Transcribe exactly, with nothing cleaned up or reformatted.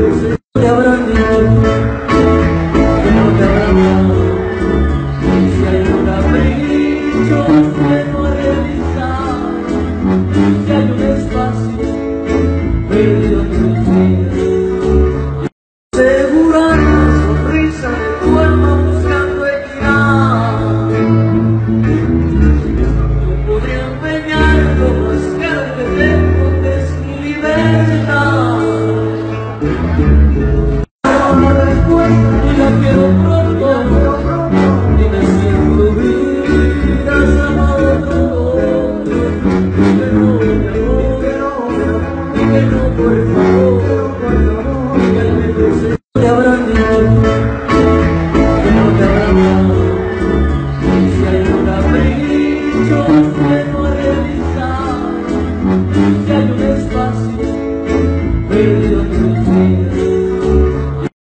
te habrán dicho, que no te habrán dado. Si hay un capricho que no he realizado, si hay un espacio perdido en tus días, segura la sonrisa de tu alma buscando equidad. Yo podría empeñar lo más caro que tengo, que es mi libertad. Y la quiero pronto, y me siento vivir hasta otro.